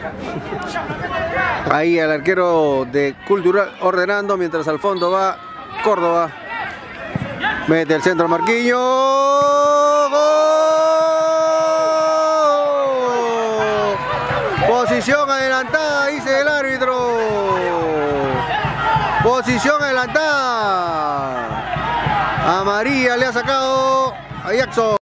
Ahí el arquero de Cultural ordenando, mientras al fondo va Córdoba. Mete el centro Marquinhos. ¡Gol! Posición adelantada, dice el árbitro. Posición adelantada. A María le ha sacado a Jackson.